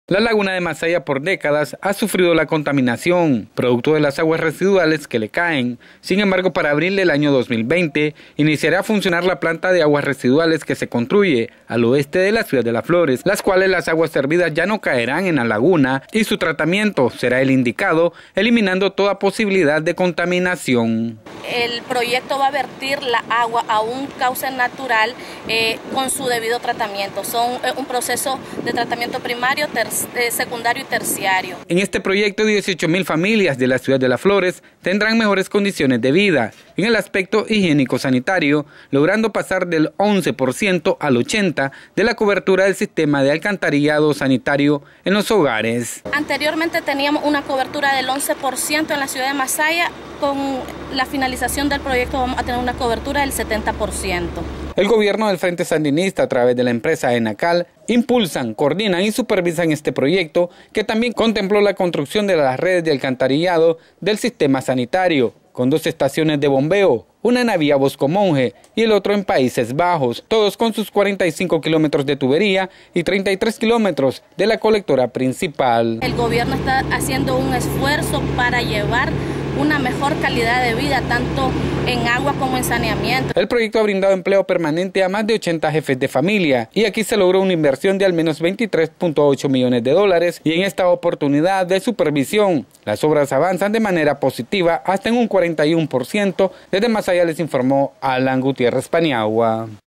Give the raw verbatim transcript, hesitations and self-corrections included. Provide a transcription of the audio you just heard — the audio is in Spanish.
La laguna de Masaya por décadas ha sufrido la contaminación, producto de las aguas residuales que le caen. Sin embargo, para abril del año dos mil veinte, iniciará a funcionar la planta de aguas residuales que se construye al oeste de la ciudad de Las Flores, las cuales las aguas servidas ya no caerán en la laguna y su tratamiento será el indicado, eliminando toda posibilidad de contaminación. El proyecto va a vertir la agua a un cauce natural eh, con su debido tratamiento. Son eh, un proceso de tratamiento primario, eh, secundario y terciario. En este proyecto, dieciocho mil familias de la ciudad de Las Flores tendrán mejores condiciones de vida en el aspecto higiénico-sanitario, logrando pasar del once por ciento al ochenta por ciento de la cobertura del sistema de alcantarillado sanitario en los hogares. Anteriormente teníamos una cobertura del once por ciento en la ciudad de Masaya. Con la finalización del proyecto vamos a tener una cobertura del setenta por ciento. El gobierno del Frente Sandinista, a través de la empresa Enacal, impulsan, coordinan y supervisan este proyecto, que también contempló la construcción de las redes de alcantarillado del sistema sanitario, con dos estaciones de bombeo, una en Avia Boscomonje y el otro en Países Bajos, todos con sus cuarenta y cinco kilómetros de tubería y treinta y tres kilómetros de la colectora principal. El gobierno está haciendo un esfuerzo para llevar una mejor calidad de vida, tanto en agua como en saneamiento. El proyecto ha brindado empleo permanente a más de ochenta jefes de familia y aquí se logró una inversión de al menos veintitrés punto ocho millones de dólares y en esta oportunidad de supervisión, las obras avanzan de manera positiva hasta en un cuarenta y uno por ciento. Desde Masaya les informó Alan Gutiérrez Paniagua.